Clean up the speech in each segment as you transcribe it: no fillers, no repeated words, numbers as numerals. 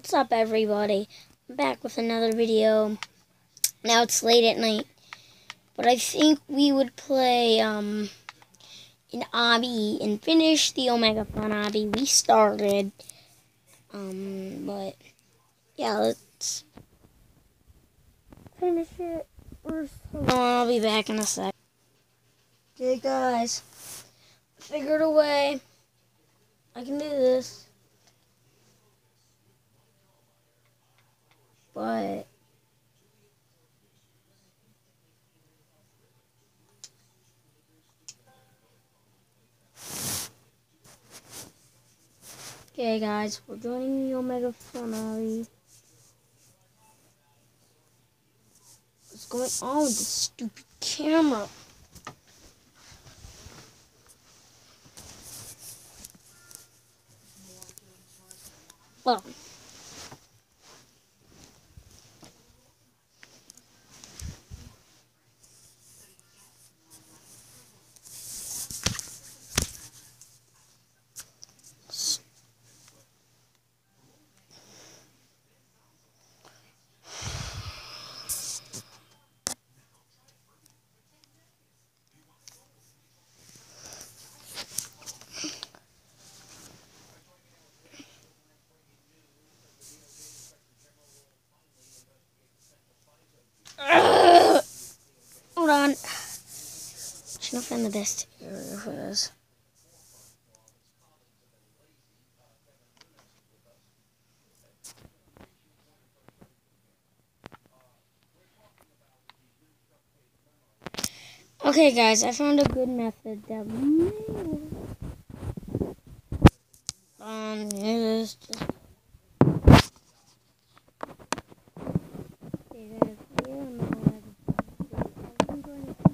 What's up, everybody? I'm back with another video. Now it's late at night, but I think we would play an obby and finish the Omega Fun obby we started. But yeah, let's finish it. Hold on, I'll be back in a sec. Okay, guys, figured a way. I can do this, but okay, guys, we're joining the Omega Fun obby. What's going on with this stupid camera? Well, hold on. Should not find the best area for this. Okay, guys, I found a good method that may work. Is just okay, guys. We don't know how to I'm going to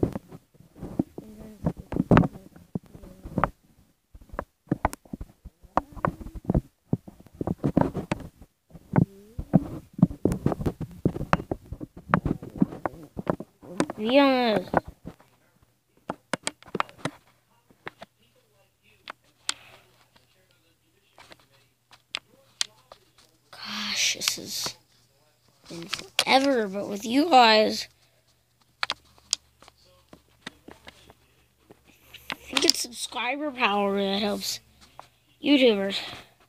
be honest. Gosh, this has been forever, but with you guys, I think it's subscriber power that helps YouTubers.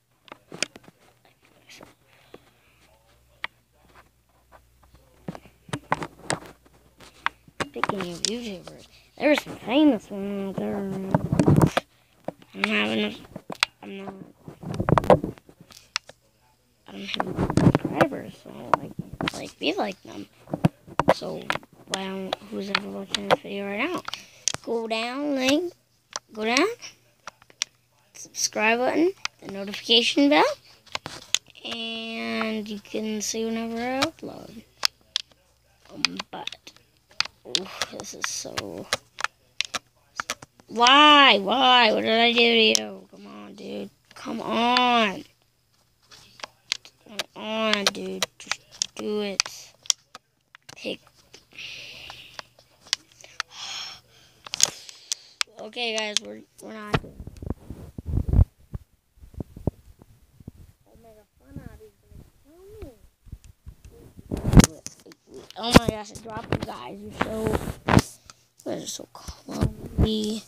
Speaking of YouTubers, there's some famous ones out there. I'm not. I don't have subscribers, so like be like them. So why don't who's ever watching this video right now? Go down, subscribe button, the notification bell, and you can see whenever I upload. But this is so. Why? What did I do to you? Come on, dude. Come on. Come on, dude. Just do it. Pick. Okay, guys, we're not doing it. Omega Fun obby's gonna kill me. Oh my gosh, I dropped you guys. You guys are so clumsy.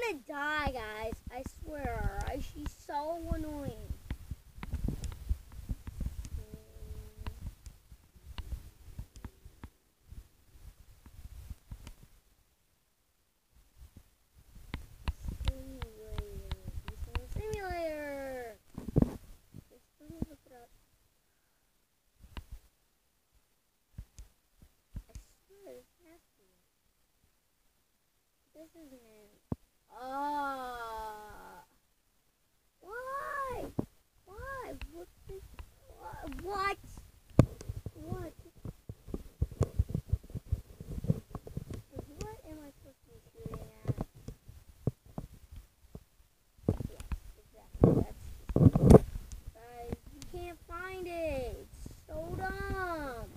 gonna die, guys. I swear. She's so annoying. Simulator. Let me look it up. I swear this has to be. This isn't it. Why? Why? What? What? What? What am I supposed to be shooting at? Yes, exactly. That's guys. You can't find it. It's so dumb.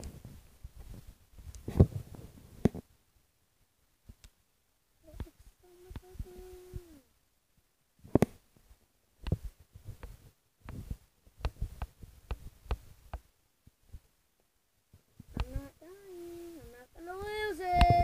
I'm not dying. I'm not gonna lose it.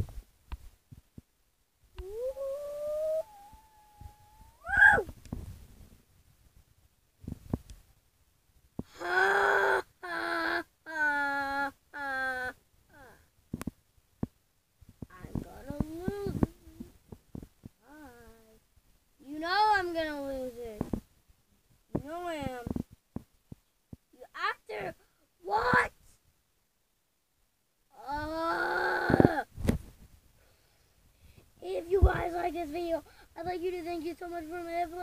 I'm gonna lose it. You know I'm gonna lose it. You know I am. You actor. What? If you guys like this video, I'd like you to thank you so much for my